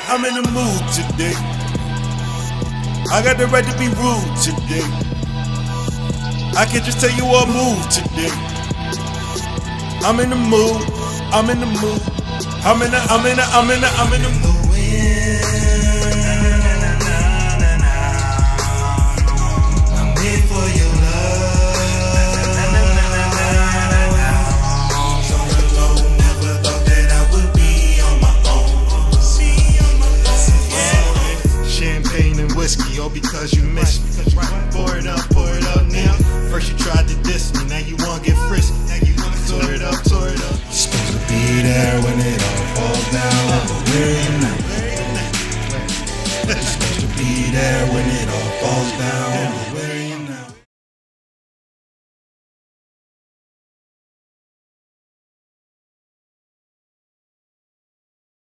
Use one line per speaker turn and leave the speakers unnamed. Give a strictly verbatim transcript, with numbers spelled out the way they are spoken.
I'm in the mood today. I got the right to be rude today. I can just tell you what move today. I'm in the mood. I'm in the mood. I'm in the, I'm in the, I'm in the, I'm in the mood.
I'm here for you.